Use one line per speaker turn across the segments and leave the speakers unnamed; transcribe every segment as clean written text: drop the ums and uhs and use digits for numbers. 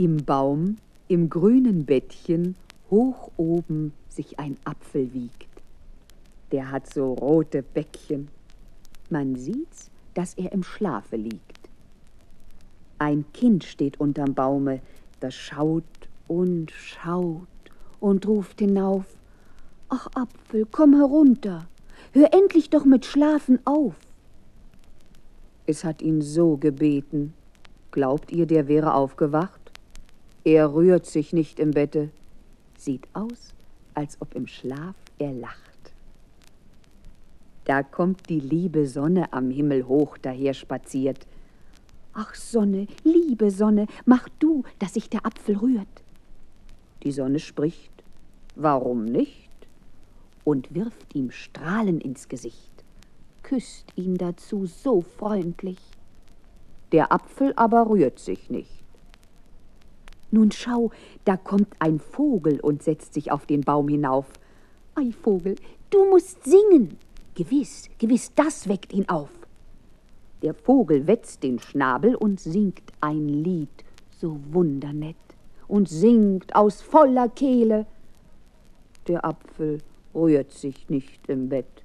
Im Baum, im grünen Bettchen, hoch oben sich ein Apfel wiegt. Der hat so rote Bäckchen. Man sieht's, dass er im Schlafe liegt. Ein Kind steht unterm Baume, das schaut und ruft hinauf: »Ach Apfel, komm herunter, hör endlich doch mit Schlafen auf.« Es hat ihn so gebeten. Glaubt ihr, der wäre aufgewacht? Er rührt sich nicht im Bette. Sieht aus, als ob im Schlaf er lacht. Da kommt die liebe Sonne am Himmel hoch daher spaziert. »Ach Sonne, liebe Sonne, mach du, dass sich der Apfel rührt.« Die Sonne spricht: »Warum nicht?« und wirft ihm Strahlen ins Gesicht, küsst ihn dazu so freundlich. Der Apfel aber rührt sich nicht. Nun schau, da kommt ein Vogel und setzt sich auf den Baum hinauf. »Ei, Vogel, du musst singen. Gewiss, gewiss, das weckt ihn auf.« Der Vogel wetzt den Schnabel und singt ein Lied, so wundernett, und singt aus voller Kehle. Der Apfel rührt sich nicht im Bett.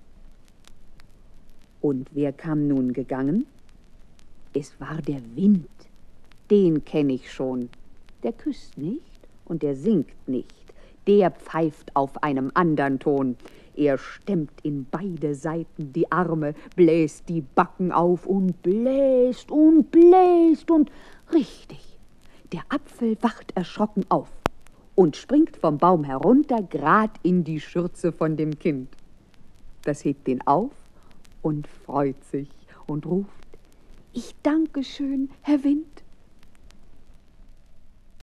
Und wer kam nun gegangen? Es war der Wind, den kenn ich schon. Der küsst nicht und der singt nicht, der pfeift auf einem andern Ton. Er stemmt in beide Seiten die Arme, bläst die Backen auf und bläst und bläst und richtig, der Apfel wacht erschrocken auf und springt vom Baum herunter, grad in die Schürze von dem Kind. Das hebt ihn auf und freut sich und ruft: »Ich danke schön, Herr Wind.«